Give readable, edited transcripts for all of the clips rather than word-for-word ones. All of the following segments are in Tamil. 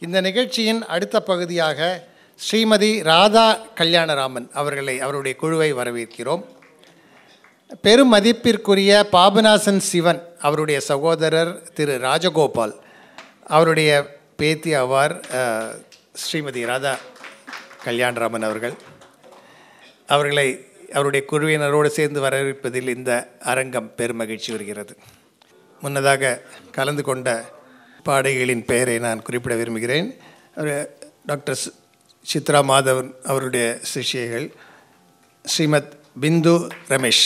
இந்த நிகழ்ச்சியின் அடுத்த பகுதியாக ஸ்ரீமதி ராதா கல்யாணராமன் அவருடைய குழுவை வரவேற்கிறோம். பெரும் மதிப்பிற்குரிய பாபநாசன் சிவன் அவருடைய சகோதரர் திரு ராஜகோபால் அவருடைய பேத்தி ஆவார் ஸ்ரீமதி ராதா கல்யாணராமன் அவர்களை அவருடைய குழுவினரோடு சேர்ந்து வரவேற்பதில் இந்த அரங்கம் பெருமகிழ்ச்சி வருகிறது. முன்னதாக கலந்து கொண்ட பாடகிகளின் பெயரை நான் குறிப்பிட விரும்புகிறேன். டாக்டர் சித்ரா மாதவன் அவருடைய சிஷ்யைகள் Shrimat Bindu Ramesh,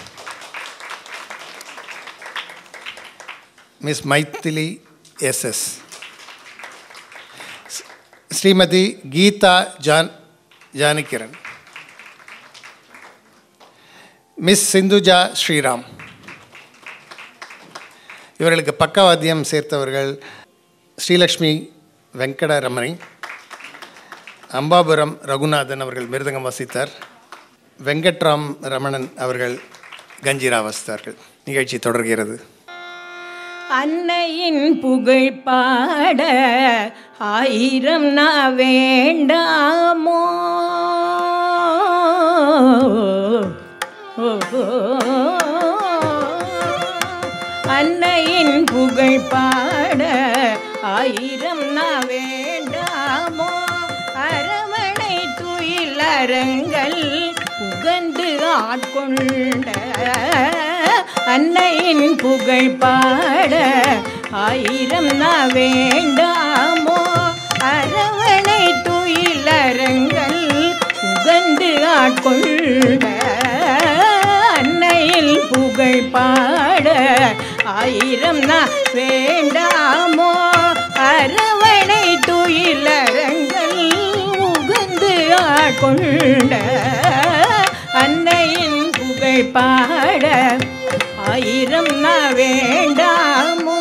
miss Maithili S S, Shrimati Geetha Janakiran, miss Sindhuja Sriram. இவர்களுக்கு பக்கவாத்தியம் சேர்த்தவர்கள் ஸ்ரீலக்ஷ்மி வெங்கடரமணி, அம்பாபுரம் ரகுநாதன் அவர்கள் மிருதங்கம் வாசித்தார், வெங்கட்ராம் ரமணன் அவர்கள் கஞ்சிரா வாசித்தார்கள். நிகழ்ச்சி தொடர்கிறது. அன்னையின் புகழ் பாட ஆயிரம் நான் வேண்டாமோ, அன்னையின் புகழ் பாட ஆயிரம் நான் வேண்டாமோ, அரவணை துயில் அரங்கள் உகந்து ஆட்கொண்ட அன்னையின் புகழ் பாட ஆயிரம் நான் வேண்டாமோ, அரவணை துயில் அரங்கள் உகந்து ஆட்கொண்ட அன்னையில் புகழ் பாட ஆயிரம் நான் வேண்டாமோ, அரவணை துயில் அரங்கள் உகந்து ஆட்கொண்ட அன்னையின் புகழ் பாட ஆயிரம் நான் வேண்டாமோ.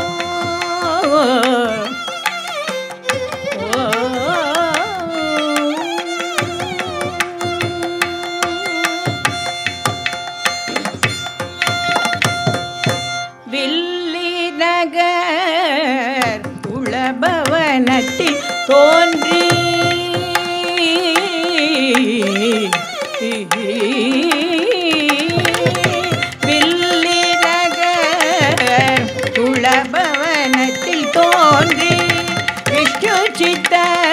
வில்லி நகர் உளபவனத்தில் தோன்றி வில்லி நகர் உளபவனத்தில் தோன்றி விஷ்ணு சித்த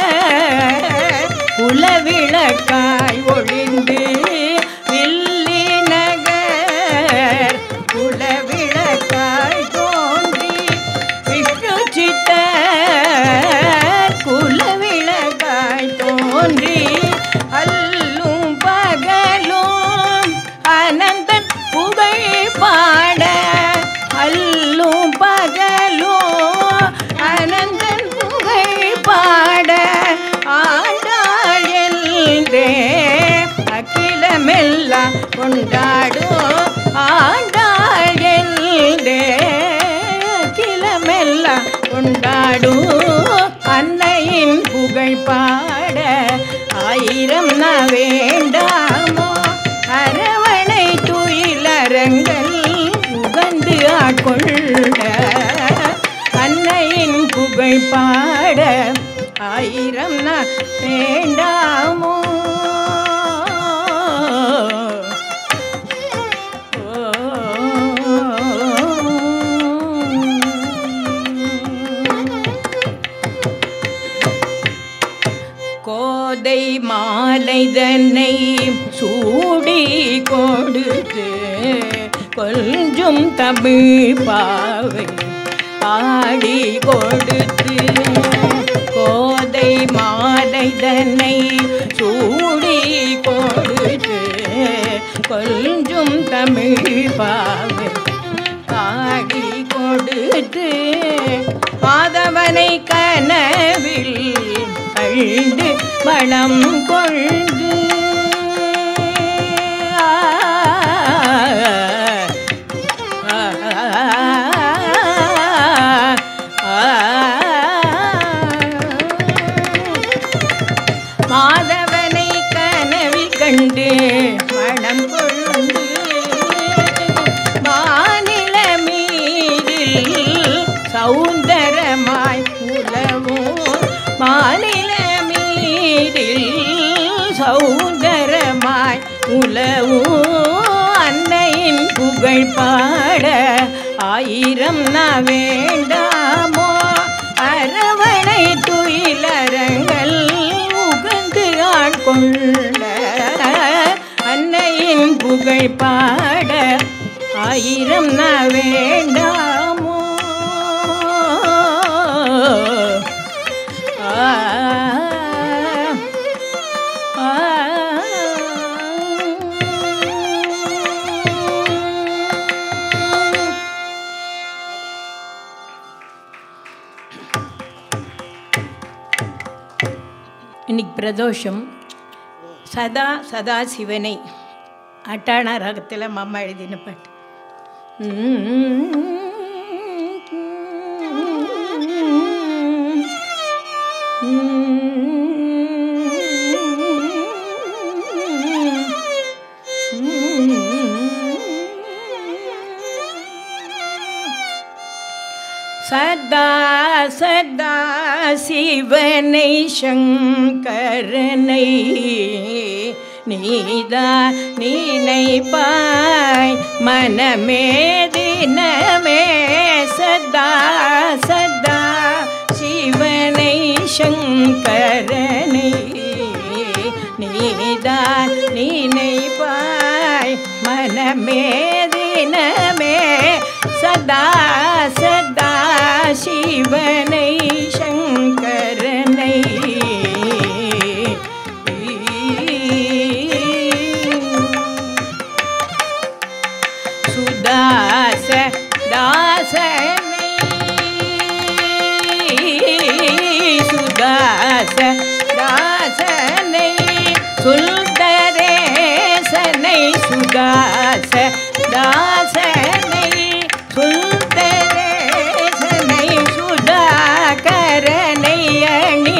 குலவிளக்காய் ஒளிந்து வில்லி நகர் குலவிளக்காய் தோன்றி விஷ்ணு சித்த குலவிளக்காய் தோன்றி அல்லும் பகலும் அனந்தன் புகழ் பாட அல்லும் பகலும் அனந்தன் புகழ் பாட ஆண்டாள் என்றே அகிலமெல்லாம் கொண்டாடும் ஆண்டாள் என்றே அகிலமெல்லாம் கொண்டாடும் அன்னையின் புகழ் பாட ஆயிரம் நான் வேண்டாமோ, அரவணை துயில் அரங்கள் உகந்து ஆட்கொண்ட அன்னையின் புகழ் பாட ஆயிரம் நான் வேண்டாமோ. கோதை மாலை தன்னை சூடி கொடுத்து கொஞ்சம் தமிழ் பாவை பாடி கொடுத்து கோதை மாலை தன்னை சூடி கொடுத்து கொஞ்சம் தமிழ் பாவை பாடி கொடுத்து மாதவனை கனவில் கண்டு மனம் கொண்டு மாதவனை கனவில் கண்டு மனம் கொண்டு மாநில மீதில் சௌந்தரமாய் உலவும் உலவும் அன்னையின் புகழ் பாட ஆயிரம் வேண்டாமோ அரவணை துயிலரங்கள் உகந்து ஆட்கொள்ள அன்னையின் புகழ் பாட ஆயிரம் வேண்டாமோ இன்னைக்கு பிரதோஷம். சதா சிவனை அட்டாண ராகத்தில் மாமா எழுதின பாட்டு. சதா சதா சிவனை சங்கரனை நீதா நினைப்பாய் மனமே தினமே. சதா சதா சிவனை சங்கரனை நீதா நினைப்பாய் மனமே தினமே. சதா சதா சிவனை சங்கரனை சுதாச தாசனை சுதாச தாசனை சுந்தரேசனை சுதாச தாசனை சுந்தரேசனை சுதாகரனை அணி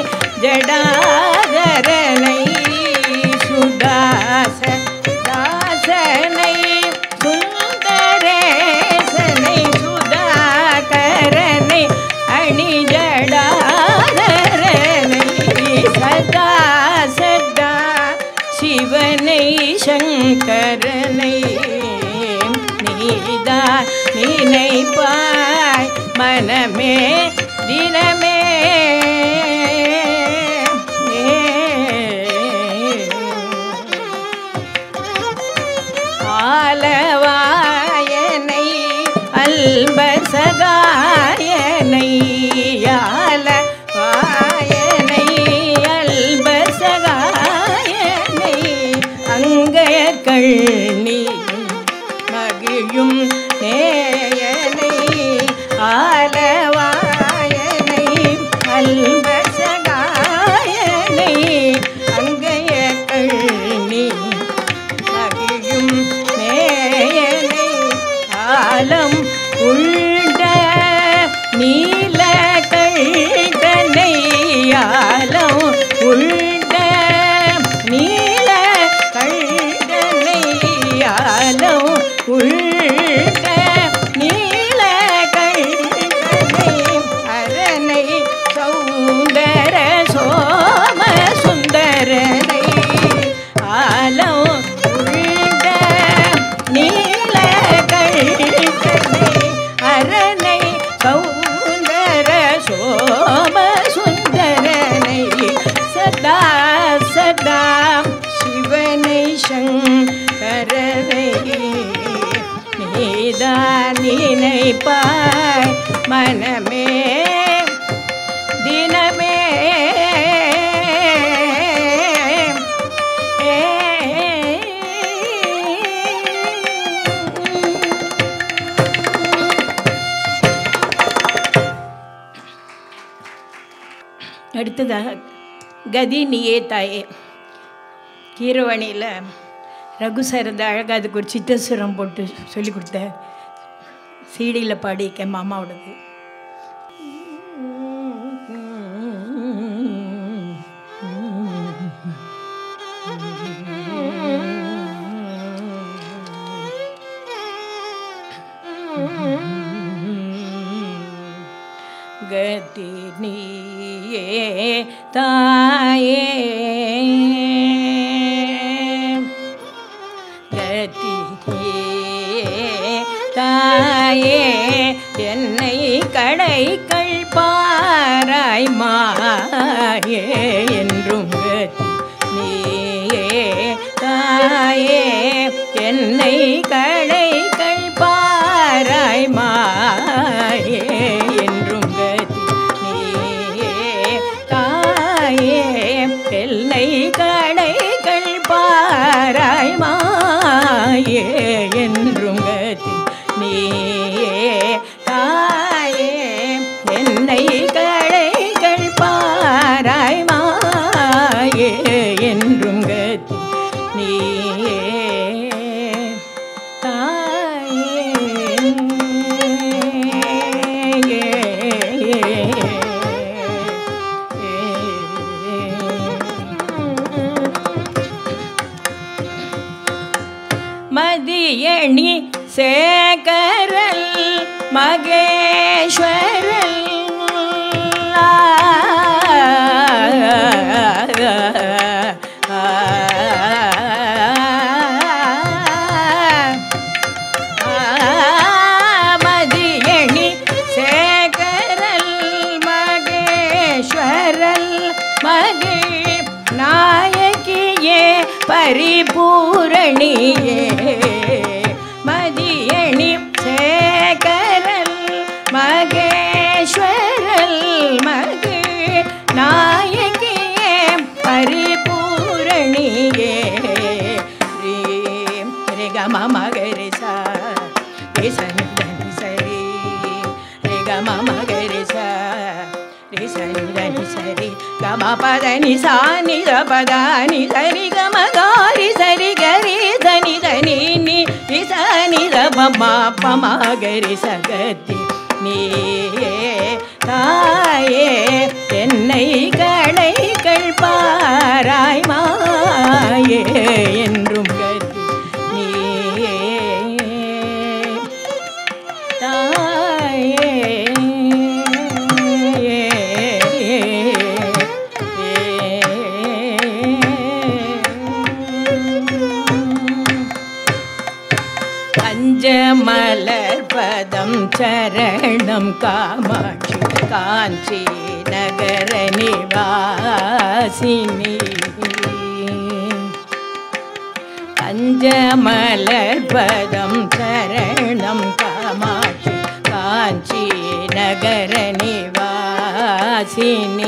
ஜடாதரனை சுதாச தாசனை சுந்தரேசனை சுதாகரனை அணி ஜடாதரனை. சதா சதா சிவனை சங்கரனை நீதா நினைப்பாய் மனமே தினமே. ஆலவாயனை அல்பசகாயனை ஆலவாயனை அல்பசகாயனை அங்கயற்கண்ணி மகிழும் நேயனை ஆலவாயனை அல்பசகாயனை அங்கயற்கண்ணி மகிழும் நேயனை ஆலம் உண்ட நீல கண்டனை ஆலம் உண்ட நீல கண்டனை ஆலம் உண்ட நீல கண்டனை அரணை சௌந்தர சோம சுந்தரனை ஆலம் உண்ட நீல கண்டனை அரணை சௌந்தர சோம சுந்தரனை. சதா சதா சிவனை சங்கரனை நீதா நினைப்பாய் மனமே தினமே. அடுத்ததாக கதி நீயே தாயே. கீரவாணியில் ரகு சார் இந்த அழகாக அதுக்கு ஒரு சித்தசுரம் போட்டு சொல்லி கொடுத்த சீடியில் பாடிக்க மாமாவோடது. கதி நீயே தாயே தாயே என்னை கடைகள் பாராய் மாயே என்றும் நீயே தாயே என்னை கடைகள் பாராய் மாயே என்றும் நீயே தாயே என்னை கடைகள் பாராய் மாயே என்றும் நீயே தாயே என்னை கடைகள் பாராய் மாயே என்றும் நீயே மதியணி சேகரல் மகேஸ்வரல் மதியணி சேகரல் மகேஸ்வரல் மகே நாயகியே பரிபூரணியே மதியணி சேகரல் மகேஸ்வரல் மகே நாயகியே பரிபூரணியே ரே கம மகரி சா ரே சனி தனி சரி ரே கம மகரி சா ரே சனி தனி சரி கம பதனி சானி பதானி சரி கம காரி சரி கரி தனி தனி நீ சனி பமா பமகரி சகதி நீயே தாயே என்னை கடைகள் பாராய் மாயே என்றும் கதி நீயே தாயே மலர் பதம் சரணம் காமாட்சி காஞ்சி நகர நிவாசினி பஞ்சமலர் பதம் சரணம் காமாட்சி காஞ்சி நகர நிவாசினி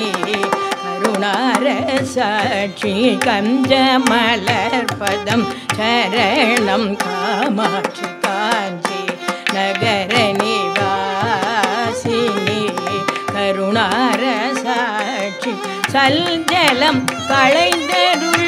கருணாரசாட்சி கஞ்சமலர் பதம் சரணம் காமாட்சி காஞ்சி நகர நிவாசினி கருணாரசாட்சி சல்ஜலம் களைந்தருள்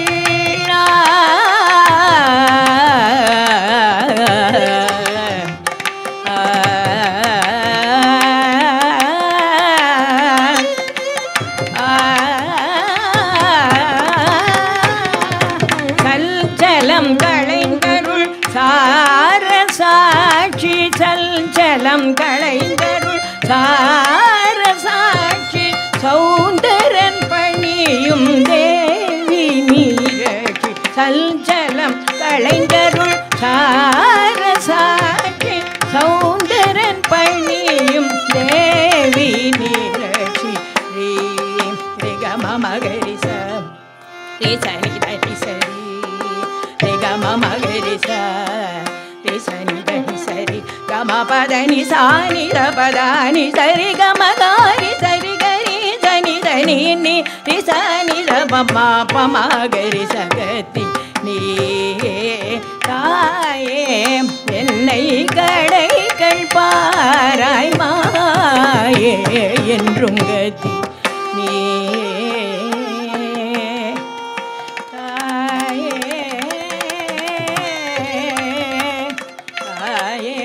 சல்ஜலம் களைந்தருள் சாரசாட்சி சல்ஜலம் களைந்தருள் சாரசாட்சி சௌந்தரன் பணியும் தேவி நீரட்சி சல்ஜலம் களைந்தருள் சாரசாட்சி சௌந்தரன் பணியும் தேவி நீரட்சி ரீ ரே கம மகரி ச ரே சனி தனி சரி ரே கம மகரி ச ரே சனி தனி சரி கம பதனி சானி பதானி சரி கம காரி சரி கரி சனி தனி நீ ரி சனி பமா பமகரி சகதி நீயே தாயே என்னை கடைகள் பாராய் மாயே என்றும் கதி நீயே தாயே தாயே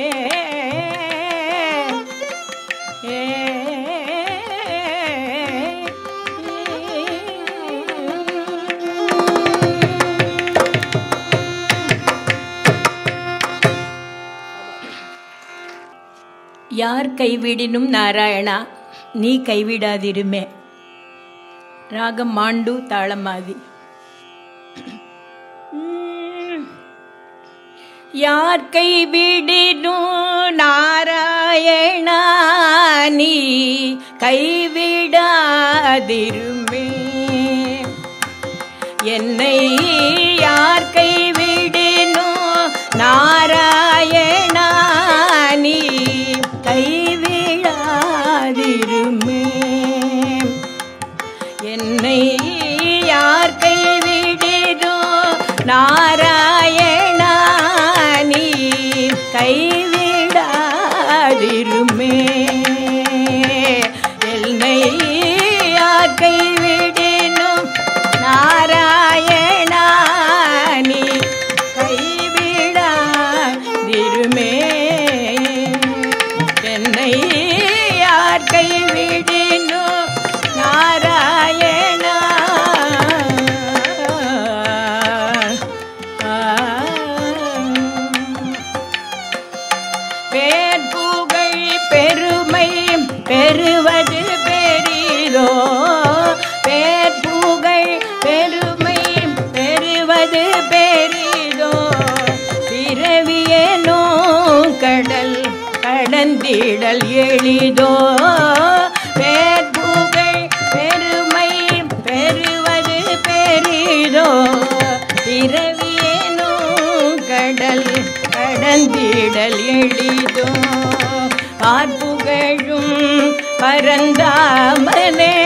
யார் கைவிடினும் நாராயணா நீ கைவிடாதிருமே. ராகம் மாண்டு தாளமாதி. யார் கைவிடினும் நாராயணா நீ கைவிடாதிருமே. என்னை யார் கைவிடினும் நாராயணா நீ கைவிடாதிருமே. என்னை யார் கைவிடினும் நாராயணா நீ கைவிடாதிருமே. என்னை யார் கைவிடினும் நாராயணா நீ கைவிடாதிருமே. என்னை யார் கைவிடினும் நாராயணா. பேர் புகழ் பெருமை பெறுவது பெரிதோ. பேர் புகழ் பெருமை பெறுவது பெரிதோ. பிறவியேனோ கடல் கடந்திடல் எளிதோ. பேர் புகழ் பெருமை பெறுவது பெரிதோ. பிறவியேனோ கடல் கடந்திடல் எளிதோ. பார்ப்புகழும் பரந்தாமனே.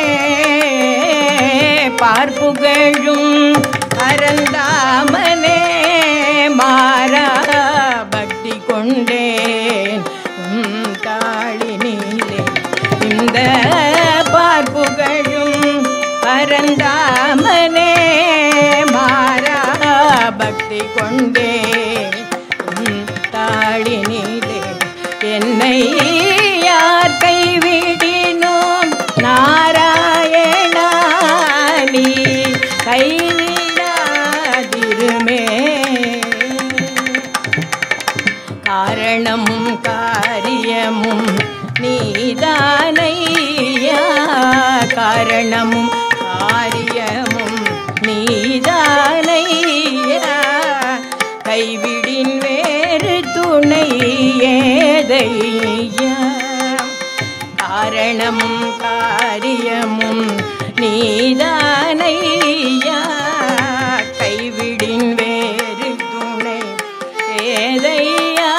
பார்ப்புகழும் பரந்தாமனே. மாறா பக்தி கொண்டேன் தாளினிலே. இந்த பார்ப்புகழும் பரந்தாமனே. மாறா பக்தி கொண்டேன் தாளினிலே. என்னை யார் கைவிடினோம் நாராயணா நீ கைவிடாதிருமே. காரணமும் காரியமும் நீதானையா. காரணமும் காரியமும் நீதானையா. கைவிடின் வேறு துணை ஏதையா. காரணமும் காரியமும் நீதானையா. கைவிடின் வேறு துணை ஏதையா.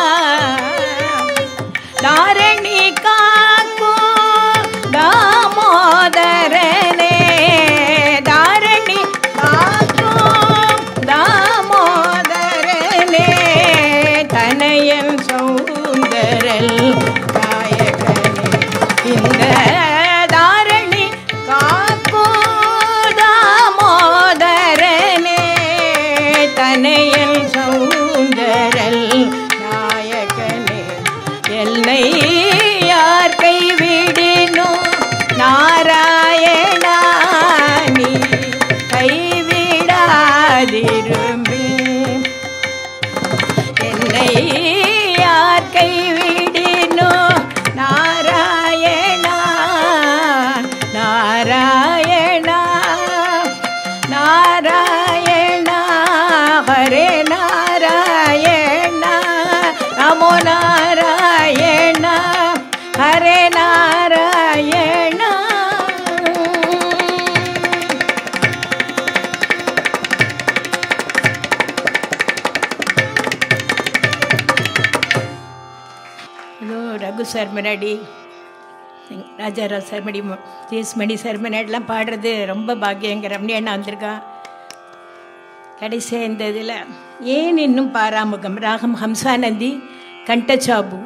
தாரணி காக்கும் தாமோதரனே. தாரணி காக்கும் தாமோதரனே. தனயன் சௌந்தரல் நாயகனே. இந்த தாரணி காக்கும் தாமோதரனே. தனயன் சௌந்தரல் நாயகனே. என்னை யார் கைவிடினும் நாராயணா நீ கைவிடாதிருமே. என்னை யார் கைவிடினும் நாராயணா. நாராயணா நாராயணா ஹரே நாராயணா. நமோ நாராயணா ஹரே நாராயணா. இதோ ரகு சார் முன்னாடி, ராஜாராவ் சார் மணி, ஜேஸ் மணி சார் முன்னாடிலாம் பாடுறது ரொம்ப பாக்கியங்க. ரம்யா வந்திருக்கான் கடைசியாக இந்த இதில். ஏன் இன்னும் பாராமுகம் ராகம் ஹம்சானந்தி கண்டச்சாபு.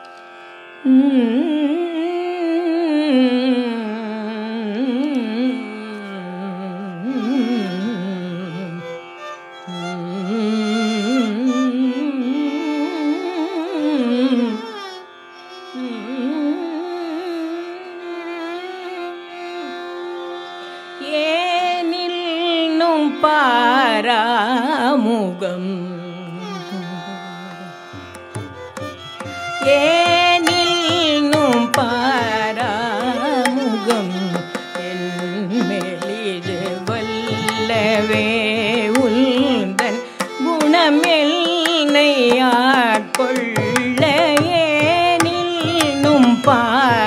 ஏனில்லும் பாராமுகம். ஏனில்லும் பாராமுகம். என் மெலிது வல்லவே உந்தன் குணமெல்லை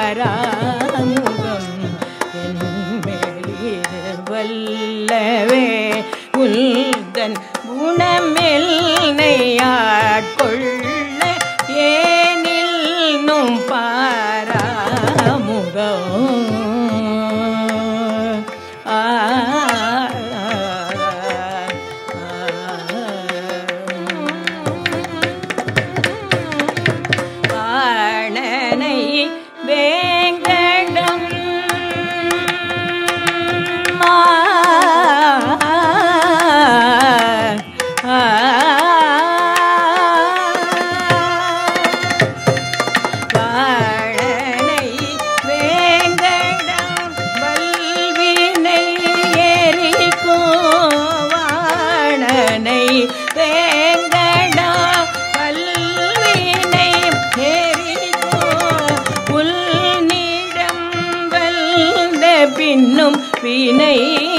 பாராமுகம் என்மேலிரு வல்லவே உல்தன் குணமெல்னையாட்கொள்ள ஏனில் பாராமுகம் பாணனை வேங்கடம் வாழனை வேங்கடம் வல்வினை எரிக்கும் வாழனை வேங்கடம் வல்வினை எரிக்கும் உள்நிடம் வல்ந்த பின்னும் வினை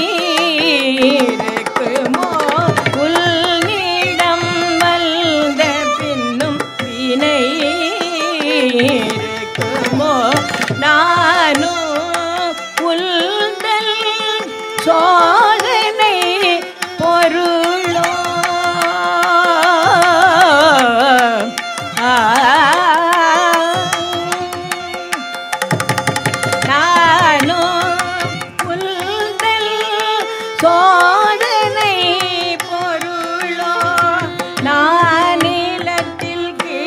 இருக்குமோ உள்நிடம் வல்ந்த பின்னும் வினை இருக்குமோ நானும் உள்தல் சோதனை பொருளோ நானும் உள்தல் சோதனை பொருளோ நானிலத்தில்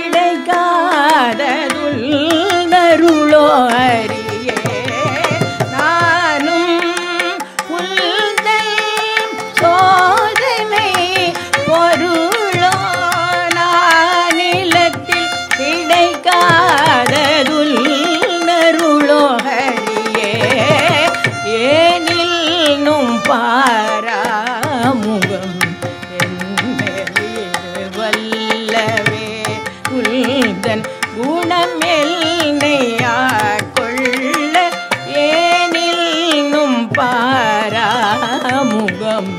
கிடைக்காதருளோ அறியே நானும் உள்தல் சோதனை பொருளோ நானிலத்தில் கிடைக்காதருளோ அறியே ஏனில் பாராமுகம் என்மேலிரு வல்லவே உல்தன் குணமெல்னையாட்கொள்ள ஏனில் பாராமுகம்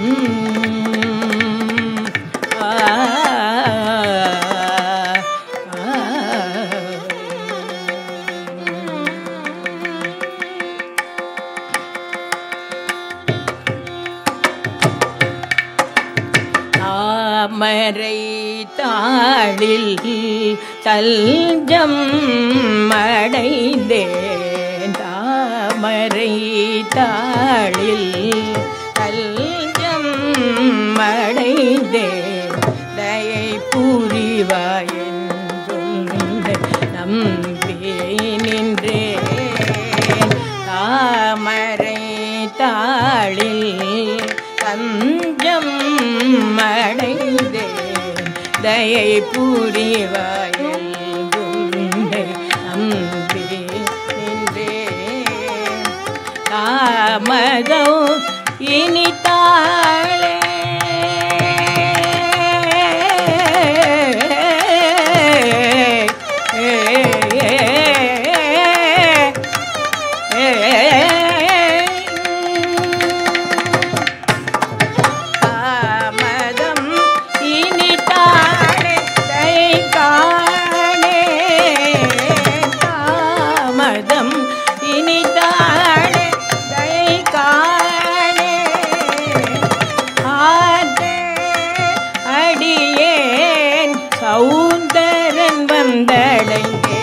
தாமரை தாளில் தஞ்சம் அடைந்தேன் தாமரை தாளில் தஞ்சம் அடைந்தேன் தயை புரிவாயென் நம்பி நின்றேன் தாமரை தாளில் தஞ்சம் அடைந்தேன் தயை புரிவாயல் நம்பி நின்றேன் தாமதோ இனி தாளே சௌந்தரன் வந்தடைந்தே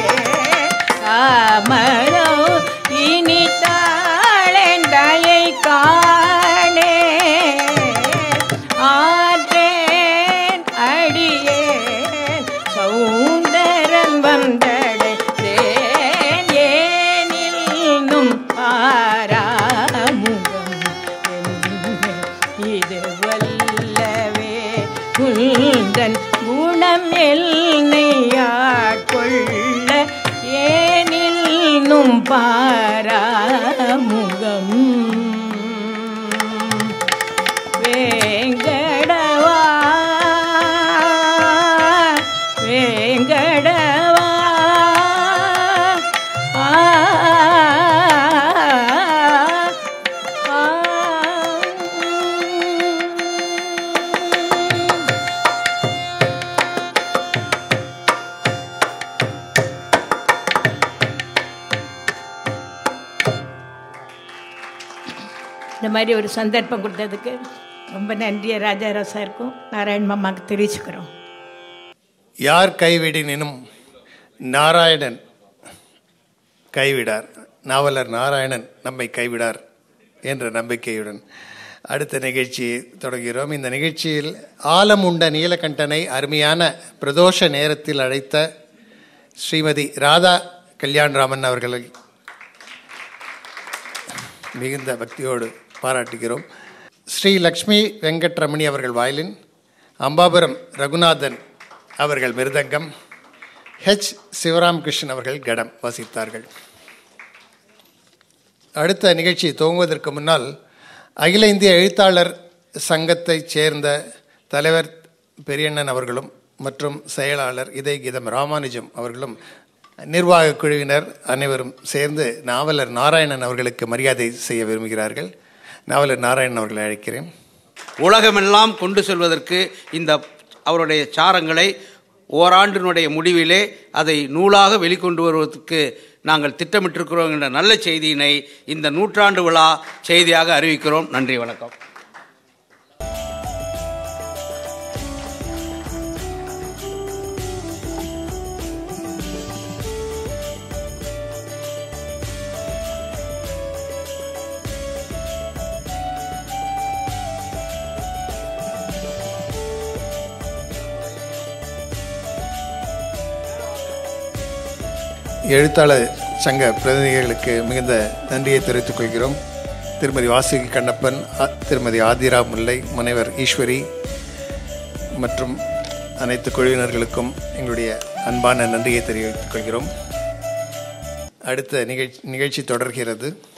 தாமரோ இனி தாளெந்தயை காணே ஆற்றேன் அடியேன் சௌந்தரன் வந்தடைந்தேன் ஏனில் பாராமுகம் இது வல்லவே உல்தன் குணமெல்னையாட்கொள்ள ஏனில் பாராமுகம் வேங்கடவா வேங்கடவா இந்த மாதிரி ஒரு சந்தர்ப்பம் கொடுத்ததுக்கு ரொம்ப நன்றியை ராஜாராவ் சாருக்கும் நாராயண் மாமாவுக்கு தெரிவிச்சுக்கிறோம். யார் கைவிடினும் நாராயணன் கைவிடார், நாவலர் நாராயணன் நம்மை கைவிடார் என்ற நம்பிக்கையுடன் அடுத்த நிகழ்ச்சியை தொடங்குகிறோம். இந்த நிகழ்ச்சியில் ஆலம் உண்ட நீலகண்டனை அருமையான பிரதோஷ நேரத்தில் அழைத்த ஸ்ரீமதி ராதா கல்யாண்ராமன் அவர்களை மிகுந்த பக்தியோடு பாராட்டுகிறோம். ஸ்ரீ லக்ஷ்மி வெங்கட்ரமணி அவர்கள் வயலின், அம்பாபுரம் ரகுநாதன் அவர்கள் மிருதங்கம், ஹெச் சிவராமகிருஷ்ணன் அவர்கள் கடம் வாசித்தார்கள். அடுத்த நிகழ்ச்சி துவங்குவதற்கு முன்னால் அகில இந்திய எழுத்தாளர் சங்கத்தைச் சேர்ந்த தலைவர் பெரியண்ணன் அவர்களும் மற்றும் செயலாளர் இதய கீதம் ராமானுஜம் அவர்களும் நிர்வாக குழுவினர் அனைவரும் சேர்ந்து நாவலர் நாராயணன் அவர்களுக்கு மரியாதை செய்ய விரும்புகிறார்கள். நாவலர் நாராயணன் அவர்களை அழைக்கிறேன். உலகமெல்லாம் கொண்டு செல்வதற்கு இந்த அவருடைய சாரங்களை ஓராண்டினுடைய முடிவிலே அதை நூலாக வெளிக்கொண்டு வருவதற்கு நாங்கள் திட்டமிட்டிருக்கிறோம் என்ற நல்ல செய்தியினை இந்த நூற்றாண்டு விழா செய்தியாக அறிவிக்கிறோம். நன்றி, வணக்கம். எழுத்தாளர் சங்க பிரதிநிதிகளுக்கு மிகுந்த நன்றியை தெரிவித்துக் கொள்கிறோம். திருமதி வாசுகி கண்ணப்பன், திருமதி ஆதிரா முல்லை, முனைவர் ஈஸ்வரி மற்றும் அனைத்து குழுவினர்களுக்கும் எங்களுடைய அன்பான நன்றியை தெரிவித்துக் கொள்கிறோம். அடுத்த நிகழ்ச்சி தொடர்கிறது.